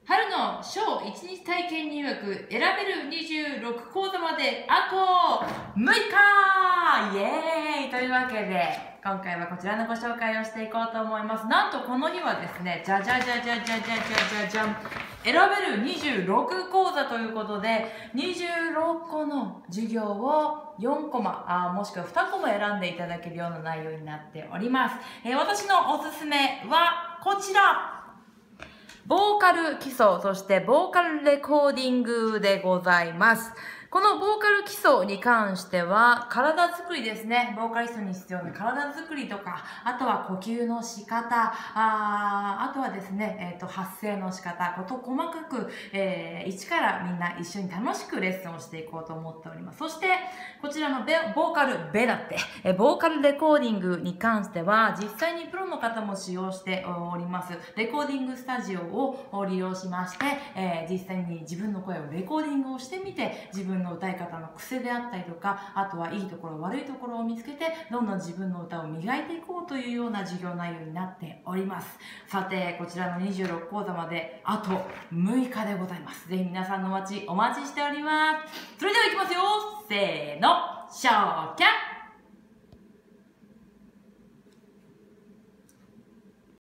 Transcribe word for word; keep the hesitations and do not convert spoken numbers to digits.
春の小いちにち体験入学選べるにじゅうろく講座まであとむいかイエーイというわけで、今回はこちらのご紹介をしていこうと思います。なんとこの日はですね、じゃじゃじゃじゃじゃじゃじゃじゃじゃん、選べるにじゅうろく講座ということで、にじゅうろっこの授業をよんコマ、あもしくはにコマ選んでいただけるような内容になっております。えー、私のおすすめはこちら。ボーカル基礎、そしてボーカルレコーディングでございます。このボーカル基礎に関しては、体作りですね。ボーカリストに必要な体作りとか、あとは呼吸の仕方、ああとはですね、えっと、発声の仕方、こと細かく、えー、一からみんな一緒に楽しくレッスンをしていこうと思っております。そして、こちらのベボーカル、ベだって、えボーカルレコーディングに関しては、実際にプロの方も使用しております。レコーディングスタジオを利用しまして、えー、実際に自分の声をレコーディングをしてみて、自分の歌い方の癖であったりとか、あとはいいところ悪いところを見つけて、どんどん自分の歌を磨いていこうというような授業内容になっております。さて、こちらのにじゅうろく講座まであとむいかでございます。ぜひ皆さんのお待ちお待ちしております。それではいきますよ、せーの、しょうきゃん。